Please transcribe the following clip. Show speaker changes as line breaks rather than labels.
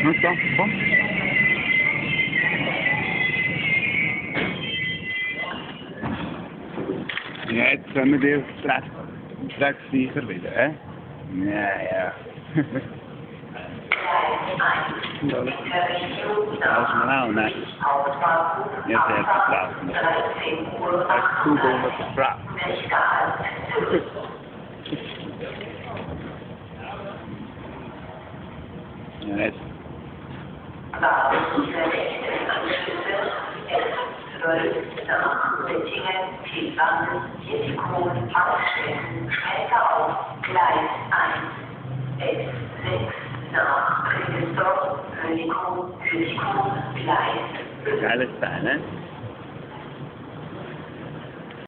Non so, komm. Ja, jetzt können wir das Dreck sicher wieder, hä? Ja, ja. Das ist mir auch nicht. Jetzt hat es draußen. Das ist zu dumm, das ist brav. Ja, jetzt.
Später auf Gleis 1, S6 nach Christoph, Hönigko, Gleis 5.
Geiles Teil, ne?